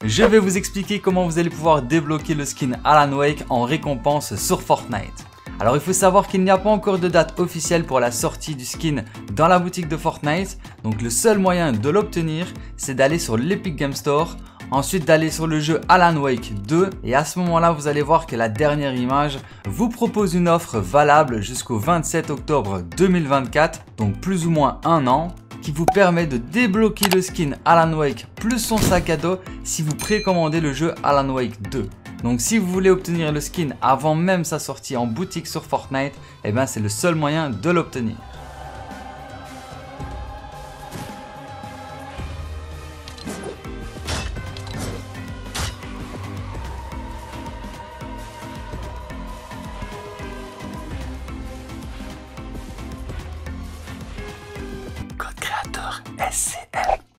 Je vais vous expliquer comment vous allez pouvoir débloquer le skin Alan Wake en récompense sur Fortnite. Alors il faut savoir qu'il n'y a pas encore de date officielle pour la sortie du skin dans la boutique de Fortnite. Donc le seul moyen de l'obtenir, c'est d'aller sur l'Epic Game Store. Ensuite d'aller sur le jeu Alan Wake 2 et à ce moment-là, vous allez voir que la dernière image vous propose une offre valable jusqu'au 27 octobre 2024, donc plus ou moins un an, qui vous permet de débloquer le skin Alan Wake plus son sac à dos si vous précommandez le jeu Alan Wake 2. Donc si vous voulez obtenir le skin avant même sa sortie en boutique sur Fortnite, eh ben c'est le seul moyen de l'obtenir.